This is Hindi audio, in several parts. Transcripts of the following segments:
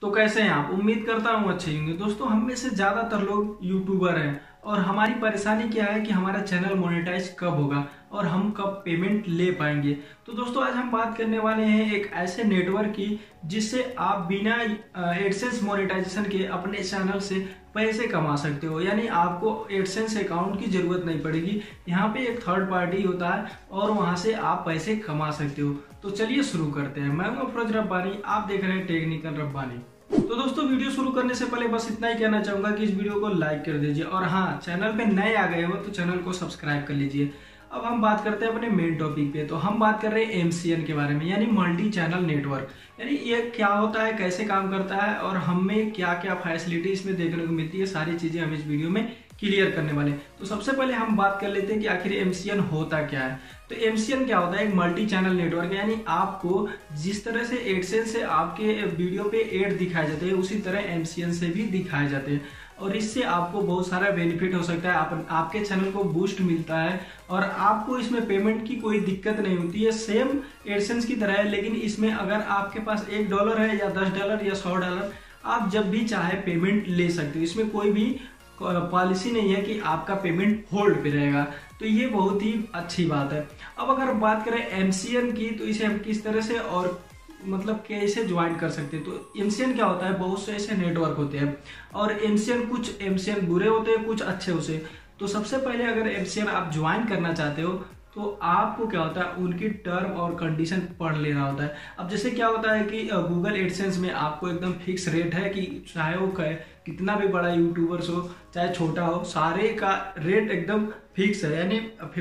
तो कैसे हैं आप? उम्मीद करता हूँ अच्छे होंगे। दोस्तों, हम में से ज्यादातर लोग यूट्यूबर हैं और हमारी परेशानी क्या है कि हमारा चैनल मोनेटाइज कब होगा और हम कब पेमेंट ले पाएंगे। तो दोस्तों, आज हम बात करने वाले हैं एक ऐसे नेटवर्क की जिससे आप बिना एडसेंस मोनेटाइजेशन के अपने चैनल से पैसे कमा सकते हो। यानी आपको एडसेंस अकाउंट की जरूरत नहीं पड़ेगी। यहाँ पे एक थर्ड पार्टी होता है और वहां से आप पैसे कमा सकते हो। तो चलिए शुरू करते हैं। मैं हूं अफरोज रब्बानी, आप देख रहे हैं टेक्निकल रब्बानी। तो दोस्तों, वीडियो शुरू करने से पहले बस इतना ही कहना चाहूंगा कि इस वीडियो को लाइक कर दीजिए और हाँ, चैनल पे नए आ गए हो तो चैनल को सब्सक्राइब कर लीजिए। अब हम बात करते हैं अपने मेन टॉपिक पे। तो हम बात कर रहे हैं MCN के बारे में, यानी मल्टी चैनल नेटवर्क। यानी ये क्या होता है, कैसे काम करता है और हमें क्या क्या फैसिलिटी इसमें देखने को मिलती है, सारी चीजें हम इस वीडियो में क्लियर करने वाले। तो सबसे पहले हम बात कर लेते हैं कि आखिर MCN होता क्या है। तो MCN क्या होता है? एक मल्टी चैनल नेटवर्क है। यानी आपको जिस तरह से एडसेंस से आपके वीडियो पे एड दिखाए जाते हैं, उसी तरह MCN से भी दिखाए जाते हैं और इससे आपको बहुत सारा बेनिफिट हो सकता है। आपके चैनल को बूस्ट मिलता है और आपको इसमें पेमेंट की कोई दिक्कत नहीं होती है। सेम एडसेंस की तरह है, लेकिन इसमें अगर आपके पास $1 है या $10 या $100, आप जब भी चाहे पेमेंट ले सकते हो। इसमें कोई भी पॉलिसी नहीं है कि आपका पेमेंट होल्ड पे रहेगा। तो ये बहुत ही अच्छी बात है। अब अगर बात करें MCN की, तो इसे हम किस तरह से और मतलब कैसे ज्वाइन कर सकते हैं। तो MCN क्या होता है? बहुत से ऐसे नेटवर्क होते हैं और कुछ MCN बुरे होते हैं, कुछ अच्छे होते हैं। तो सबसे पहले अगर MCN आप ज्वाइन करना चाहते हो तो आपको क्या होता है, उनकी टर्म और कंडीशन पढ़ लेना होता है। अब जैसे क्या होता है कि गूगल एडसेंस में आपको एकदम फिक्स रेट है कि चाहे वो कितना भी बड़ा यूट्यूबर्स हो चाहे छोटा हो, सारे का रेट एकदम फिक्स है। यानी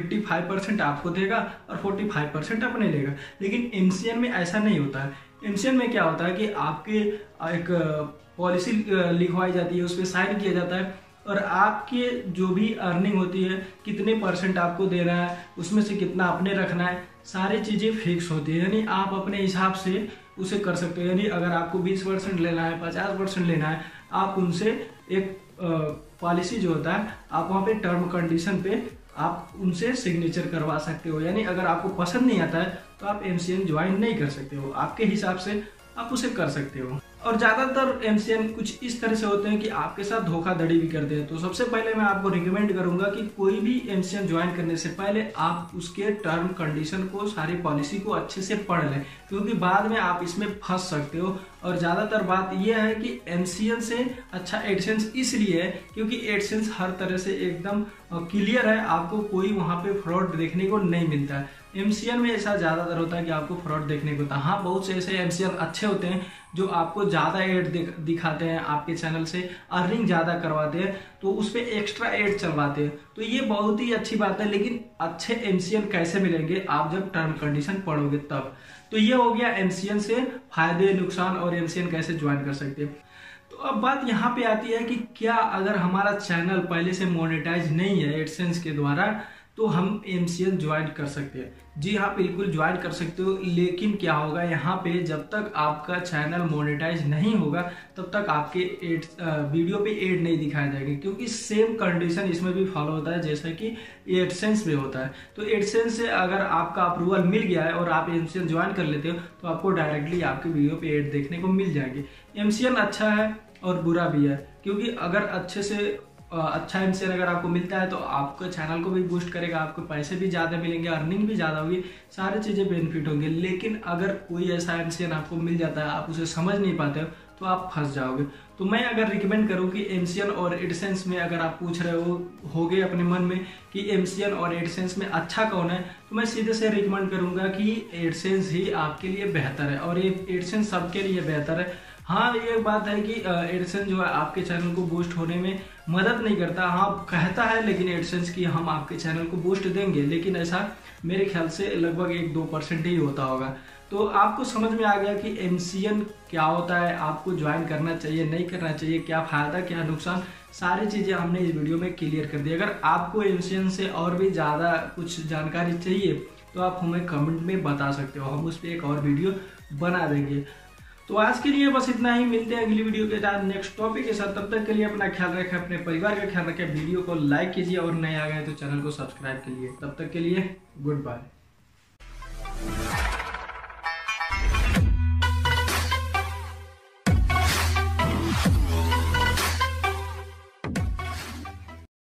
55% आपको देगा और 45% अपने लेगा। लेकिन MCN में ऐसा नहीं होता है। MCN में क्या होता है कि आपके एक पॉलिसी लिखवाई जाती है, उस पर साइन किया जाता है और आपके जो भी अर्निंग होती है, कितने % आपको देना है, उसमें से कितना अपने रखना है, सारी चीजें फिक्स होती है। यानी आप अपने हिसाब से उसे कर सकते हो। यानी अगर आपको 20% लेना है, 50% लेना है, आप उनसे एक पॉलिसी जो होता है, आप वहाँ पे टर्म कंडीशन पे आप उनसे सिग्नेचर करवा सकते हो। यानी अगर आपको पसंद नहीं आता है तो आप MCN ज्वाइन नहीं कर सकते हो, आपके हिसाब से आप उसे कर सकते हो। और ज्यादातर MCN कुछ इस तरह से होते हैं कि आपके साथ धोखाधड़ी भी करते हैं। तो सबसे पहले मैं आपको रिकमेंड करूंगा कि कोई भी MCN ज्वाइन करने से पहले आप उसके टर्म कंडीशन को, सारी पॉलिसी को अच्छे से पढ़ लें, क्योंकि बाद में आप इसमें फंस सकते हो। और ज्यादातर बात यह है कि MCN से अच्छा एडसेंस इसलिए है क्योंकि एडसेंस हर तरह से एकदम क्लियर है, आपको कोई वहां पे फ्रॉड देखने को नहीं मिलता है। MCN में ऐसा ज्यादातर होता है कि आपको फ्रॉड देखने को होता है। हाँ, बहुत से ऐसे MCN अच्छे होते हैं जो आपको ज्यादा एड दिखाते हैं, आपके चैनल से अर्निंग ज्यादा करवाते हैं, तो उस पर एक्स्ट्रा एड चलवाते हैं। तो ये बहुत ही अच्छी बात है। लेकिन अच्छे MCN कैसे मिलेंगे? आप जब टर्म कंडीशन पढ़ोगे तब। तो ये हो गया MCN से फायदे, नुकसान और MCN कैसे ज्वाइन कर सकते हैं। तो अब बात यहाँ पे आती है कि क्या अगर हमारा चैनल पहले से मोनेटाइज नहीं है एडसेंस के द्वारा, तो हम MCN ज्वाइन कर सकते हैं? जी हाँ, बिल्कुल ज्वाइन कर सकते हो। लेकिन क्या होगा यहाँ पे, जब तक आपका चैनल मोनेटाइज नहीं होगा तब तक आपके वीडियो पे एड नहीं दिखाए जाएंगे, क्योंकि सेम कंडीशन इसमें भी फॉलो होता है जैसा कि एडसेंस में होता है। तो एडसेंस से अगर आपका अप्रूवल मिल गया है और आप MCN ज्वाइन कर लेते हो तो आपको डायरेक्टली आपके वीडियो पे एड देखने को मिल जाएंगे। MCN अच्छा है और बुरा भी है, क्योंकि अगर अच्छे से अच्छा MCN अगर आपको मिलता है तो आपके चैनल को भी बूस्ट करेगा, आपको पैसे भी ज्यादा मिलेंगे, अर्निंग भी ज्यादा होगी, सारी चीजें बेनिफिट होंगे। लेकिन अगर कोई ऐसा MCN आपको मिल जाता है, आप उसे समझ नहीं पाते हो, तो आप फंस जाओगे। तो मैं अगर रिकमेंड करूं कि MCN और एडसेंस में अगर आप पूछ रहे होगे अपने मन में कि MCN और एडसेंस में अच्छा कौन है, तो मैं सीधे से रिकमेंड करूंगा कि एडसेंस ही आपके लिए बेहतर है और ये एडसेंस सबके लिए बेहतर है। हाँ, ये बात है कि एडसेंस जो है आपके चैनल को बूस्ट होने में मदद नहीं करता। हाँ, कहता है लेकिन एडसेंस की हम आपके चैनल को बूस्ट देंगे, लेकिन ऐसा मेरे ख्याल से लगभग 1-2% ही होता होगा। तो आपको समझ में आ गया कि MCN क्या होता है, आपको ज्वाइन करना चाहिए नहीं करना चाहिए, क्या फायदा क्या नुकसान, सारी चीजें हमने इस वीडियो में क्लियर कर दी। अगर आपको MCN से और भी ज्यादा कुछ जानकारी चाहिए तो आप हमें कमेंट में बता सकते हो, हम उस पर एक और वीडियो बना देंगे। तो आज के लिए बस इतना ही, मिलते हैं अगली वीडियो के साथ नेक्स्ट टॉपिक के साथ। तब तक के लिए अपना ख्याल रखें, अपने परिवार का ख्याल रखें, वीडियो को लाइक कीजिए और नए आ गए तो चैनल को सब्सक्राइब कीजिए। तब तक के लिए गुड बाय।